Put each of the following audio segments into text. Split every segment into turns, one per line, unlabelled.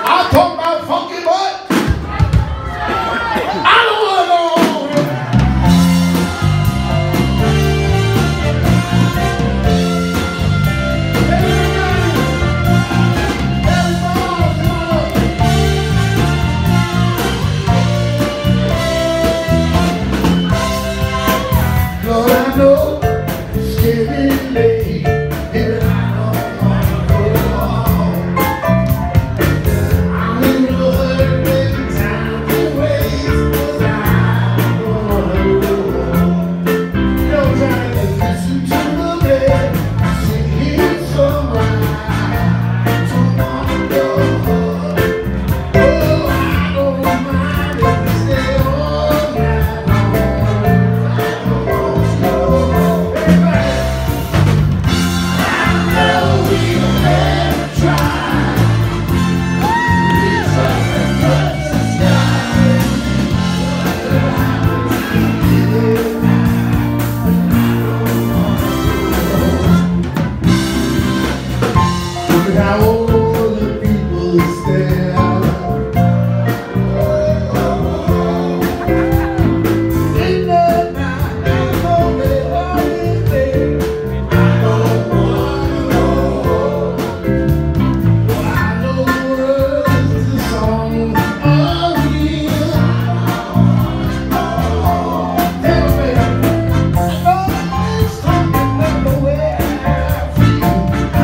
I talk about funky butt. I don't want to go home. Lord, I know it's getting late, and I don't want to go home. I'm in a hurry, baby, time to waste, 'cause I don't want to go home. No time to listen to the bed, singing some rhyme. Don't want to go home. Oh, I don't mind if we stay all night long. Look how all the people stare. In the night, and all they are is there. I don't want to go home. Well, I know the words to the song of you. Tell me, I know it's something that the way I feel.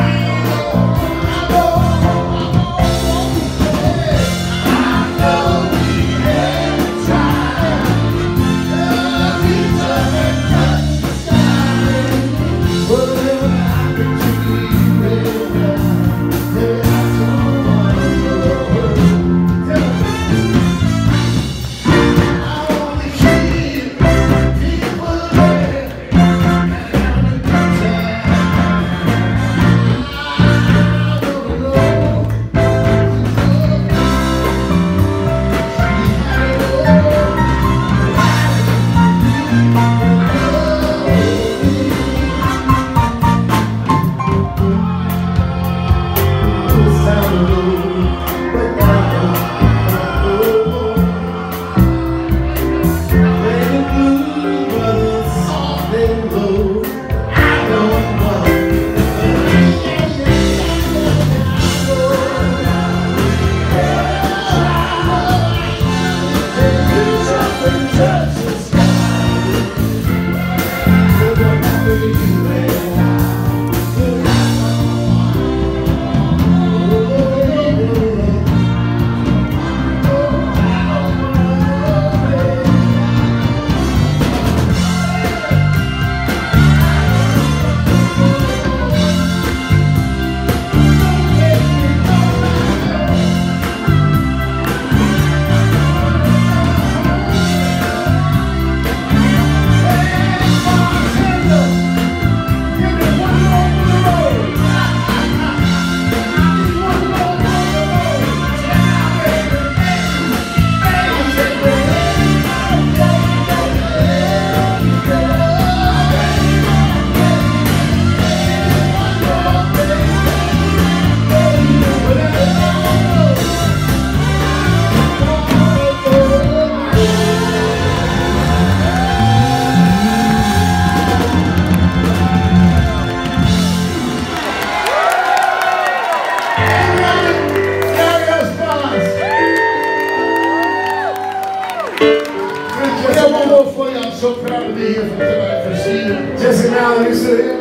I'm so proud to be here for tonight for Stephen. Jesse Mallon, you sit here?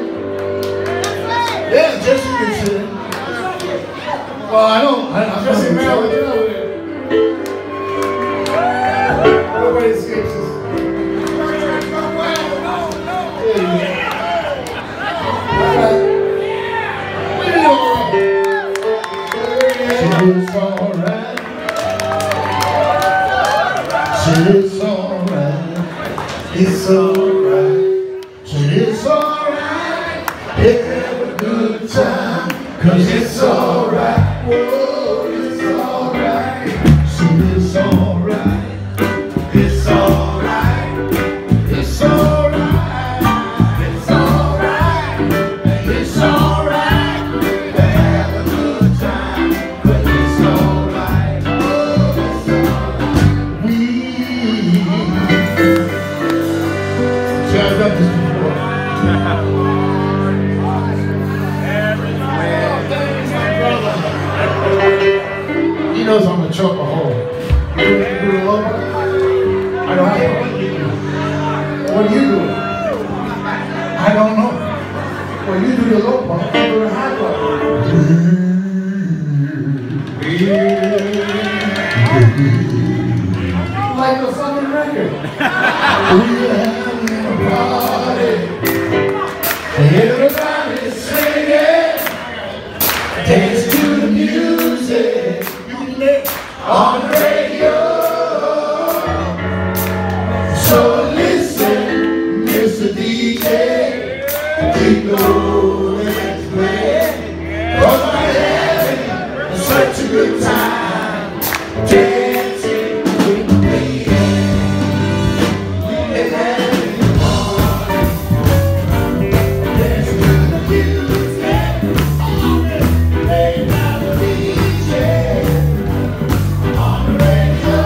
Yeah, Jesse can sit here. Well, I don't. Jesse Mallon, get over there. Nobody escapes us. It's alright. It's alright. It's alright. It's alright. Have a good time. 'Cause it's alright. Whoa, it's alright. So it's alright. It's alright. It's alright. It's alright. It's alright. Have a good time. 'Cause it's alright. knows I'm a chokeaholic. You do the low part? I don't know what you do. What do you do? I don't know. Well, you do the low part, I do the high part. Like a fucking record. We're having a party. Everybody's singing. Dance to the music on the radio. So listen, Mr. DJ, keep going and playing. 'Cause I'm having such a good time dancing with me. We're having fun. Dance to the music played by the DJ on the radio.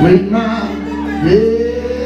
with my baby.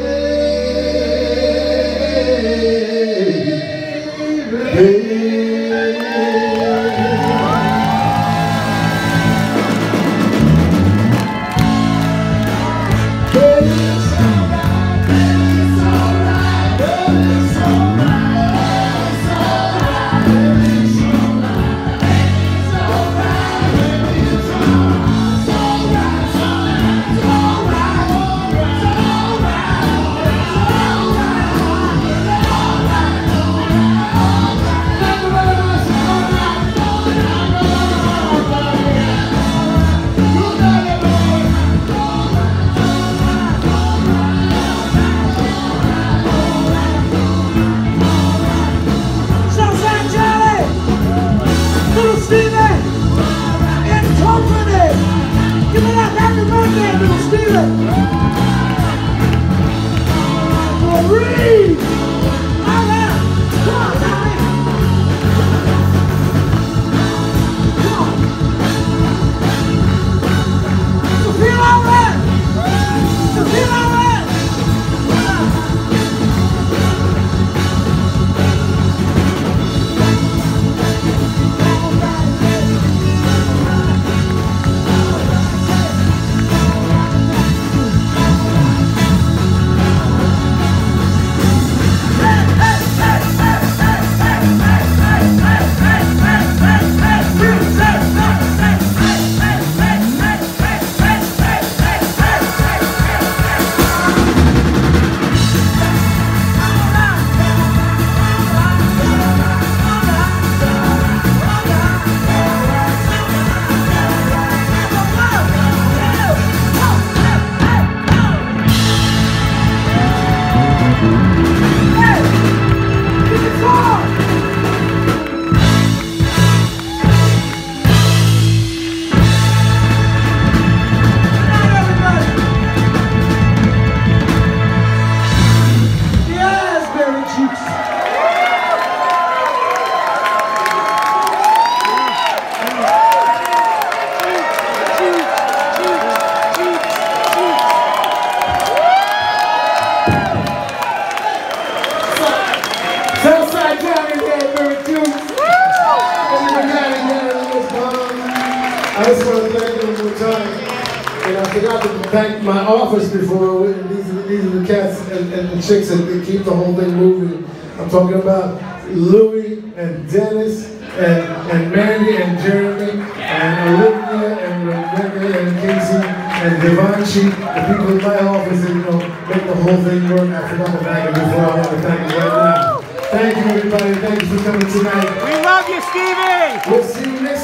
I just want to thank you one more time. And I forgot to thank my office before. These are the cats and the chicks that keep the whole thing moving. I'm talking about Louie and Dennis and Mandy and Jeremy and Olivia and Rebecca and Casey and Devanshi, the people in my office that make the whole thing work. I forgot to thank them before. I want to thank you right now. Thank you, everybody. Thank you for coming tonight.
We love you, Stevie.
We'll see you next